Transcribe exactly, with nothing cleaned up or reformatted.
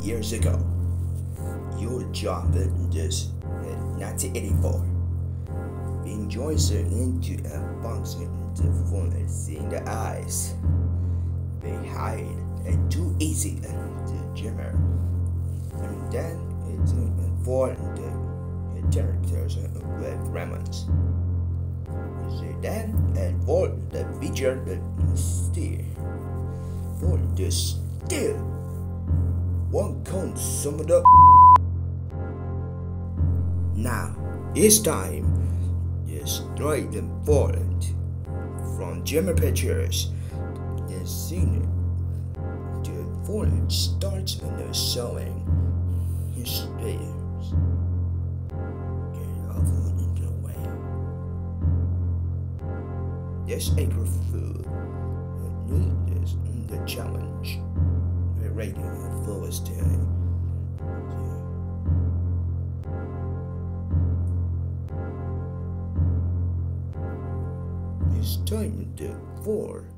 years ago. Your job in this in nineteen eighty-four. Being joined into a function the fullness in the eyes. They hide and too easy and the gymmer. And then it's for the characters with remnants. Then and for the feature the steer. For the steer. One can sum it up. Now it's time to straight and forward from Jimmy Pictures. The scene the forward starts when they're showing his stairs. Get off in the way. This April Fool is the challenge. We're rating the fullest time. It's time to four.